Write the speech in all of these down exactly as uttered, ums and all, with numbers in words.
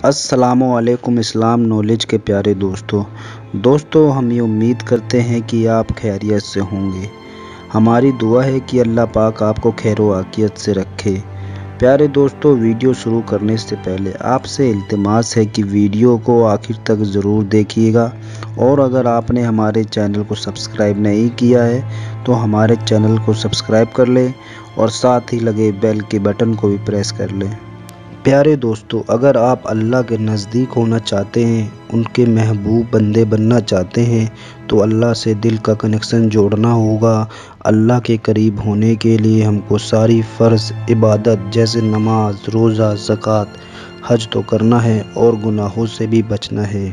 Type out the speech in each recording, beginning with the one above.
السلام علیکم اسلام نالج کے پیارے دوستو دوستو ہم یہ امید کرتے ہیں کہ آپ خیریت سے ہوں گے۔ ہماری دعا ہے کہ اللہ پاک آپ کو خیر و عافیت سے رکھے۔ پیارے دوستو، ویڈیو شروع کرنے سے پہلے آپ سے التماس ہے کہ ویڈیو کو آخر تک ضرور دیکھیے گا، اور اگر آپ نے ہمارے چینل کو سبسکرائب نہیں کیا ہے تو ہمارے چینل کو سبسکرائب کر لیں اور ساتھ ہی لگے بیل کے بٹن کو بھی پریس کر لیں۔ پیارے دوستو، اگر آپ اللہ کے نزدیک ہونا چاہتے ہیں، ان کے محبوب بندے بننا چاہتے ہیں تو اللہ سے دل کا کنیکشن جوڑنا ہوگا۔ اللہ کے قریب ہونے کے لیے ہم کو ساری فرض عبادت جیسے نماز، روزہ، زکوٰۃ، حج تو کرنا ہے اور گناہوں سے بھی بچنا ہے۔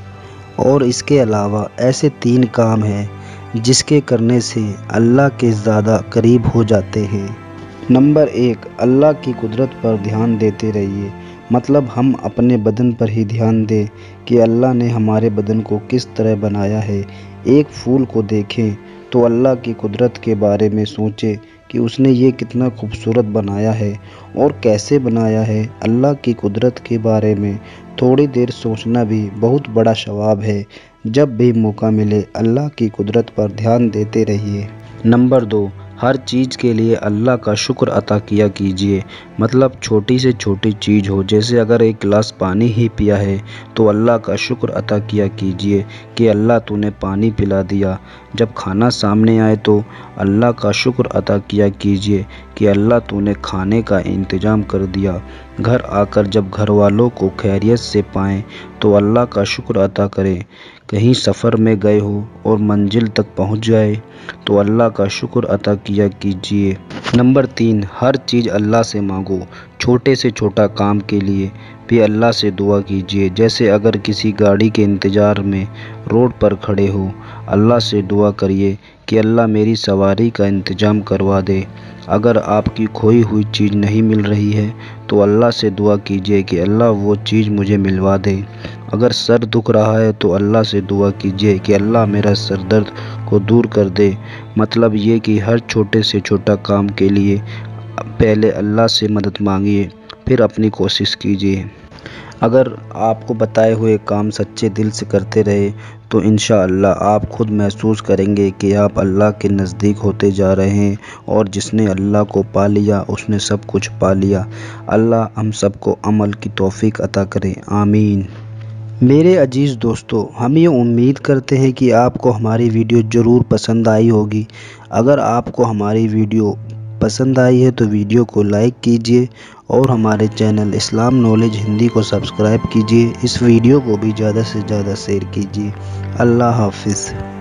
اور اس کے علاوہ ایسے تین کام ہیں جس کے کرنے سے اللہ کے زیادہ قریب ہو جاتے ہیں۔ نمبر ایک، اللہ کی قدرت پر دھیان دیتے رہیے۔ مطلب ہم اپنے بدن پر ہی دھیان دیں کہ اللہ نے ہمارے بدن کو کس طرح بنایا ہے۔ ایک پھول کو دیکھیں تو اللہ کی قدرت کے بارے میں سوچیں کہ اس نے یہ کتنا خوبصورت بنایا ہے اور کیسے بنایا ہے۔ اللہ کی قدرت کے بارے میں تھوڑی دیر سوچنا بھی بہت بڑا ثواب ہے۔ جب بھی موقع ملے اللہ کی قدرت پر دھیان دیتے رہیے۔ نمبر دو، ہر چیز کے لیے اللہ کا شکر ادا کیا کیجیے۔ مطلب چھوٹی سے چھوٹی چیز ہو، جیسے اگر ایک گلاس پانی ہی پیا ہے تو اللہ کا شکر ادا کیا کیجیے کہ اللہ تو نے پانی پلا دیا۔ جب کھانا سامنے آئے تو اللہ کا شکر ادا کیا کیجیے کہ اللہ تو نے کھانے کا انتظام کر دیا۔ گھر آ کر جب گھر والوں کو خیریت سے پائیں تو اللہ کا شکر ادا کریں۔ کہیں سفر میں گئے ہو اور منزل تک پہنچ جائے تو اللہ کا شکر ادا کیا کیجیے۔ نمبر تین، ہر چیز اللہ سے مانگو۔ چھوٹے سے چھوٹا کام کے لیے بھی اللہ سے دعا کیجیے۔ جیسے اگر کسی گاڑی کے انتظار میں روڈ پر کھڑے ہو، اللہ سے دعا کریے کہ اللہ میری سواری کا انتظام کروا دے۔ اگر آپ کی کھوئی ہوئی چیز نہیں مل رہی ہے تو اللہ سے دعا کیجیے کہ اللہ وہ چیز مجھے ملوا دے۔ اگر سر دکھ رہا ہے تو اللہ سے دعا کیجیے کہ اللہ میرا سر درد کو دور کر دے۔ مطلب یہ کہ ہر چھوٹے سے چھوٹا کام کے لیے پہلے اللہ سے مدد مانگیے، پھر اپنی کوشش کیجیے۔ اگر آپ کو بتائے ہوئے کام سچے دل سے کرتے رہے تو انشاءاللہ آپ خود محسوس کریں گے کہ آپ اللہ کے نزدیک ہوتے جا رہے ہیں، اور جس نے اللہ کو پا لیا اس نے سب کچھ پا لیا۔ اللہ ہم سب کو عمل کی توفیق عطا کرے، آمین۔ میرے عزیز دوستو، ہم یہ امید کرتے ہیں کہ آپ کو ہماری ویڈیو ضرور پسند آئی ہوگی۔ اگر آپ کو ہماری ویڈیو پسند آئی ہے تو ویڈیو کو لائک کیجیے اور ہمارے چینل اسلام نالج ہندی کو سبسکرائب کیجیے۔ اس ویڈیو کو بھی زیادہ سے زیادہ شیئر کیجیے۔ اللہ حافظ۔